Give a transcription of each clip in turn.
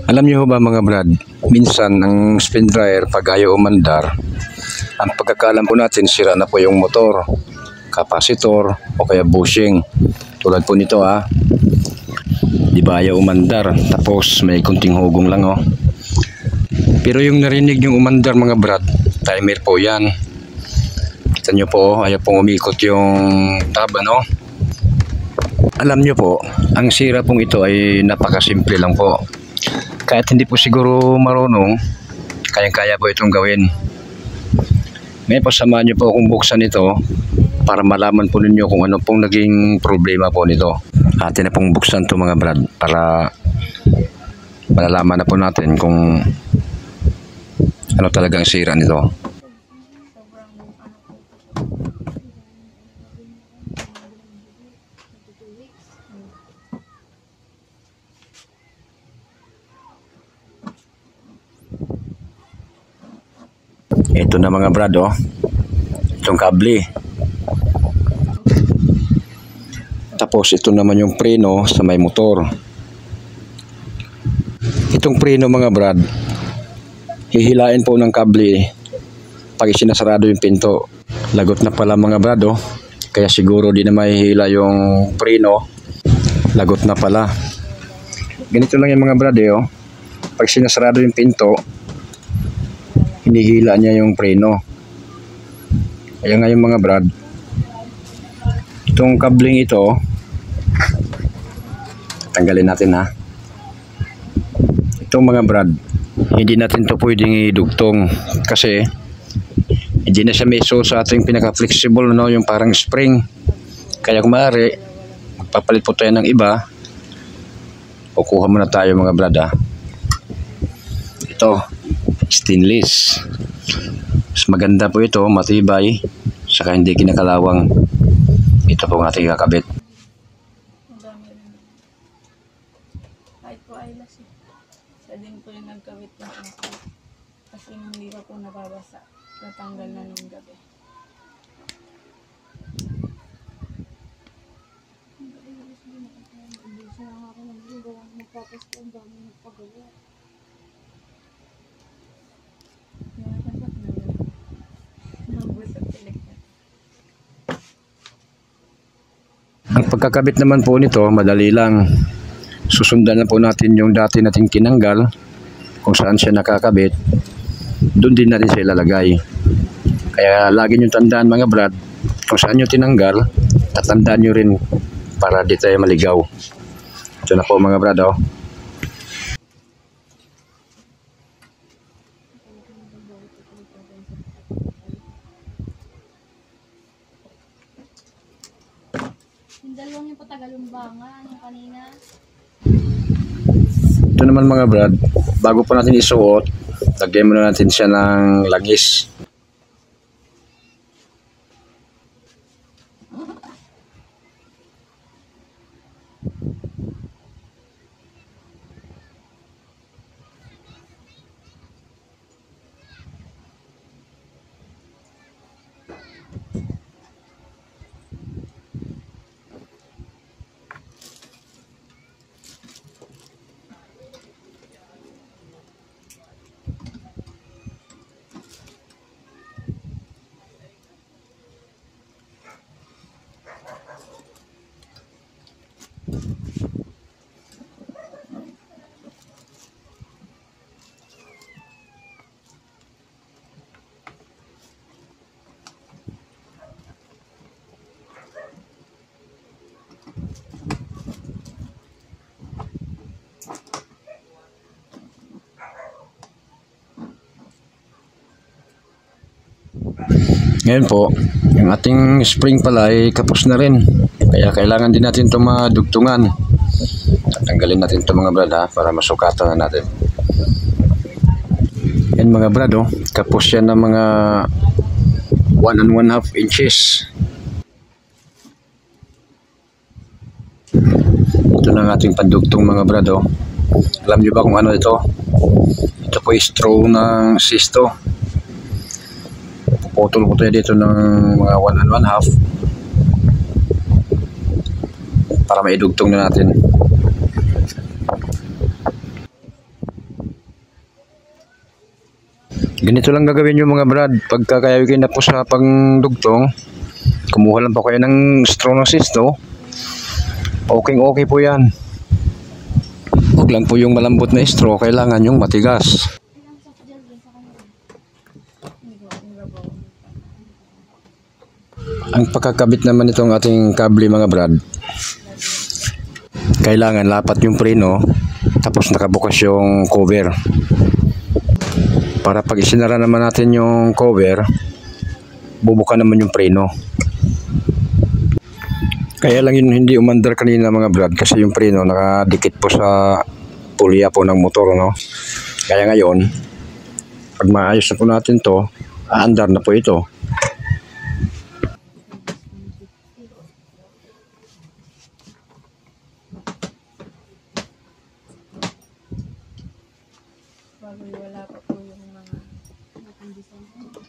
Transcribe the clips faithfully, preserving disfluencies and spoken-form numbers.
Alam niyo ba mga brad, minsan ang spin dryer pag ayaw umandar, ang pagkakaalam po natin sira na po yung motor, kapasitor o kaya bushing. Tulad po nito ha, di ba ayaw umandar, tapos may kunting hugong lang oh. Pero yung narinig yung umandar mga brad, timer po yan. Kita nyo po, ayaw pong umikot yung tab ano. Alam nyo po, ang sira pong ito ay napakasimple lang po. Kahit hindi po siguro marunong, kayang-kaya po itong gawin. Ngayon po samahan nyo po akong buksan ito para malaman po ninyo kung ano pong naging problema po nito. Atin na pong buksan ito mga brad para malalaman na po natin kung ano talagang sira nito. Ito na mga brad oh, itong kable. Tapos ito naman yung preno sa may motor. Itong preno mga brad, hihilain po ng kable pag sinasarado yung pinto. Lagot na pala mga brad oh, kaya siguro di na mahihila yung preno. Lagot na pala. Ganito lang yung mga brad eh oh, pag sinasarado yung pinto, hinihila niya yung preno. Kaya ngayon mga brad, itong kabling ito tanggalin natin ha. Itong mga brad, hindi natin to pwedeng idugtong kasi hindi na siya meso sa ating pinaka flexible no, yung parang spring. Kaya kung maaari magpapalit po tayo ng iba, kukuha muna tayo mga brad ha. Ito stainless, mas maganda po ito, matibay, saka hindi kinakalawang. Ito po ang ating kakabit. Kahit po ay lasi, sa din po yung nagkawit ng ako kasi hindi pa po nababasa, natanggal na nung gabi. Hindi siya nga ako nagagawa, magpapas po ang dami nagpagawa. Ang pagkakabit naman po nito, madali lang. Susundan na po natin yung dati nating tinanggal, kung saan siya nakakabit, doon din natin siya ilalagay. Kaya lagi nyo tandaan mga brad, kung saan nyo tinanggal, tatandaan nyo rin para di tayo maligaw. Ito na po mga brad oh. Yung dalawang yung patagalumbangan, yung kanina. Ito naman mga brad, bago po natin isuot, lagyan muna natin siya ng langis. Ngayon po, yung ating spring pala ay kapos na rin. Kaya kailangan din natin ito madugtungan. Tanggalin natin ito mga brad ha, para masukatan na natin. Yan mga brad oh, kapos yan ng mga one and one half inches. Ito na ang ating pandugtong mga brad oh. Alam nyo ba kung ano ito? Ito po is straw ng sisto. Puputol po tayo dito ng mga one and one half para maidugtong na natin. Ganito lang gagawin nyo mga brad. Pagka kayo kayo na po sa pangdugtong, kumuha lang po kayo ng straw ng sisto. Okay okay po yan. Huwag lang po yung malambot na straw, kailangan yung matigas. Ang pagkakabit naman itong ating kable mga brad, kailangan lapat yung preno tapos nakabukas yung cover. Para pag isinara naman natin yung cover, bubuka naman yung preno. Kaya lang yun hindi umandar kanina mga brad kasi yung preno nakadikit po sa pulya po ng motor, no? Kaya ngayon, pag maayos na po natin to, aandar na po ito. Bago wala pa po yung mga nakandisyon.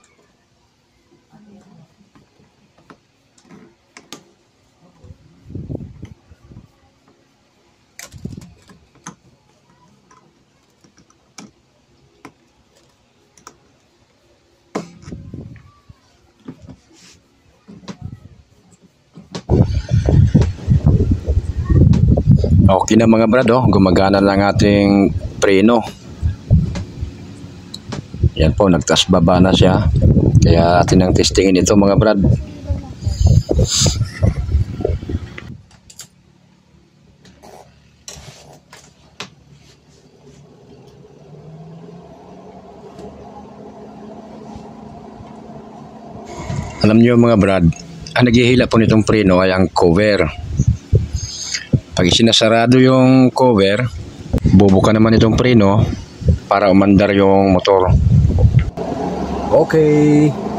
Okay na mga brad, oh. Gumagana lang ating preno. Yan po, nagtaas baba na siya. Kaya atin ang testingin ito mga brad. Alam niyo mga brad, ang naghihila po nitong preno ay ang cover. Pag isinasarado yung cover, bubuka naman itong preno para umandar yung motor. Okay.